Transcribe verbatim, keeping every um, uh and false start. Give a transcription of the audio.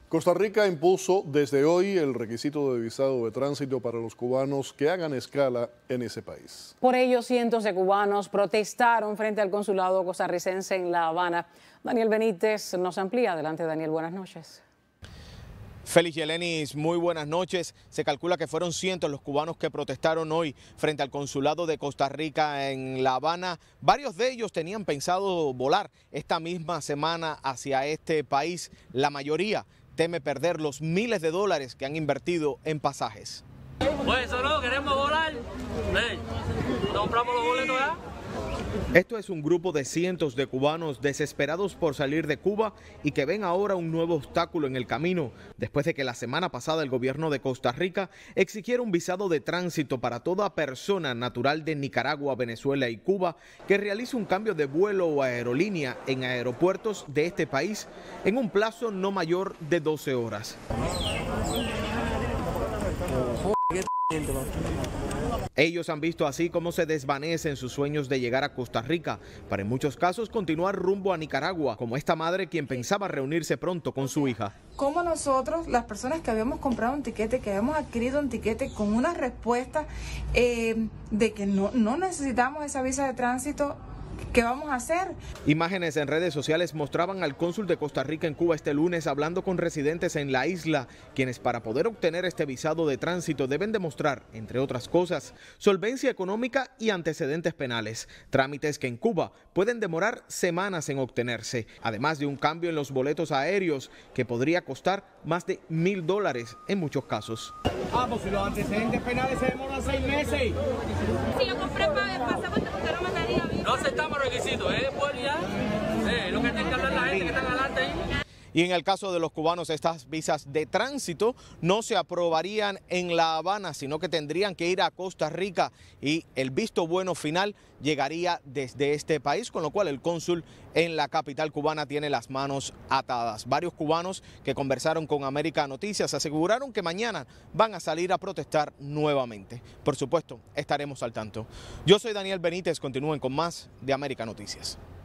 Costa Rica impuso desde hoy el requisito de visado de tránsito para los cubanos que hagan escala en ese país. Por ello, cientos de cubanos protestaron frente al consulado costarricense en La Habana. Daniel Benítez nos amplía. Adelante, Daniel, buenas noches. Félix Yelenis, muy buenas noches. Se calcula que fueron cientos los cubanos que protestaron hoy frente al consulado de Costa Rica en La Habana. Varios de ellos tenían pensado volar esta misma semana hacia este país. La mayoría teme perder los miles de dólares que han invertido en pasajes. Pues eso no, queremos volar. Hey, ¿no compramos los boletos ya? Esto es un grupo de cientos de cubanos desesperados por salir de Cuba y que ven ahora un nuevo obstáculo en el camino, después de que la semana pasada el gobierno de Costa Rica exigiera un visado de tránsito para toda persona natural de Nicaragua, Venezuela y Cuba que realice un cambio de vuelo o aerolínea en aeropuertos de este país en un plazo no mayor de doce horas. Ellos han visto así cómo se desvanecen sus sueños de llegar a Costa Rica, para en muchos casos continuar rumbo a Nicaragua, como esta madre quien pensaba reunirse pronto con su hija. Como nosotros, las personas que habíamos comprado un tiquete, que habíamos adquirido un tiquete con una respuesta eh, de que no, no necesitamos esa visa de tránsito, ¿qué vamos a hacer? Imágenes en redes sociales mostraban al cónsul de Costa Rica en Cuba este lunes hablando con residentes en la isla, quienes para poder obtener este visado de tránsito deben demostrar, entre otras cosas, solvencia económica y antecedentes penales, trámites que en Cuba pueden demorar semanas en obtenerse, además de un cambio en los boletos aéreos que podría costar más de mil dólares en muchos casos. Ah, pues si los antecedentes penales se demoran seis meses. Si yo compré para el pasaporte, porque no mandaría bien. No aceptamos requisitos, ¿eh? Por ya. Eh, lo que tiene que hablar la gente que está adelante ahí. Y en el caso de los cubanos, estas visas de tránsito no se aprobarían en La Habana, sino que tendrían que ir a Costa Rica y el visto bueno final llegaría desde este país, con lo cual el cónsul en la capital cubana tiene las manos atadas. Varios cubanos que conversaron con América Noticias aseguraron que mañana van a salir a protestar nuevamente. Por supuesto, estaremos al tanto. Yo soy Daniel Benítez, continúen con más de América Noticias.